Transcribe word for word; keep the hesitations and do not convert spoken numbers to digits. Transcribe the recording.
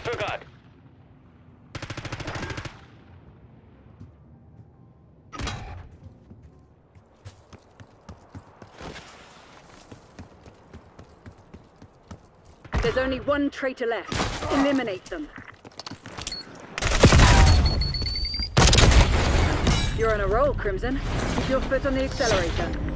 verzögert. There's only one traitor left. Eliminate them. You're on a roll, Crimson. Keep your foot on the accelerator.